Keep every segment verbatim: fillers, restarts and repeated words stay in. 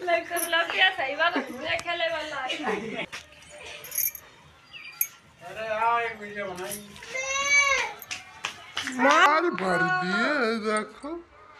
सही बात है खेले वाला अरे आओ एक वीडियो बनाई मार भर दिए देखो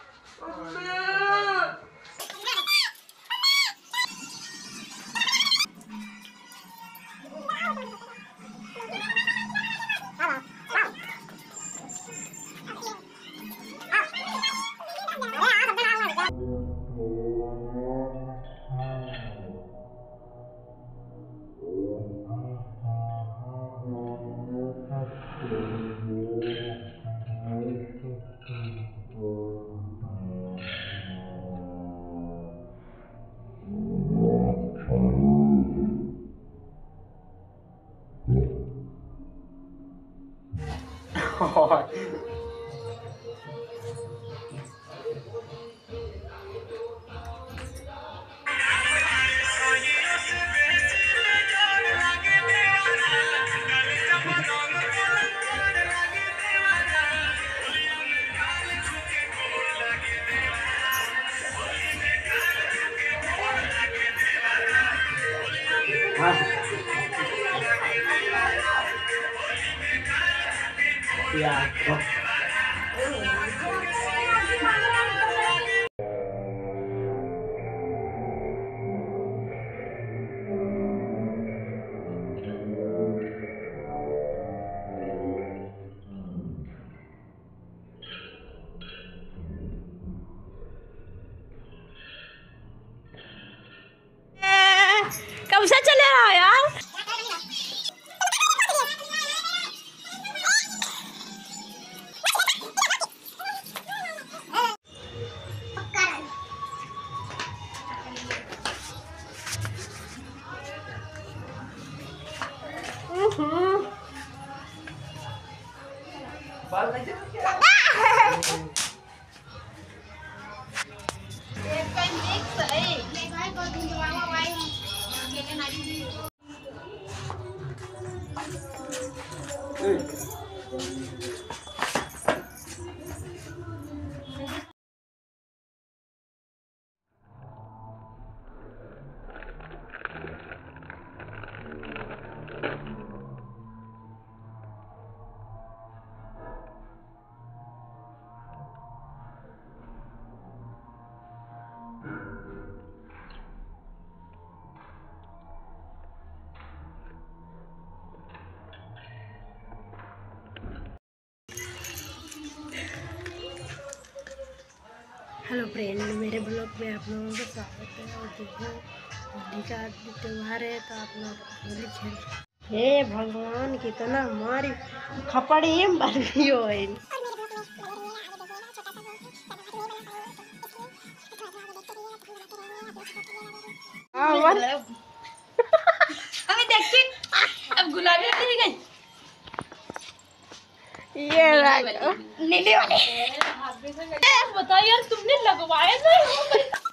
कब से चले रहा यार हेलो फ्रेंड, मेरे ब्लॉग में आप लोगों का स्वागत है। और देखो होली का त्यौहार है तो आप लोग होली खेल। हे भगवान, कितना हमारी खपड़ी बन गई हो अभी देखिए अब गुलाबी नहीं गई ये नीली वाली। बताओ यार, तुमने लगवाया ना।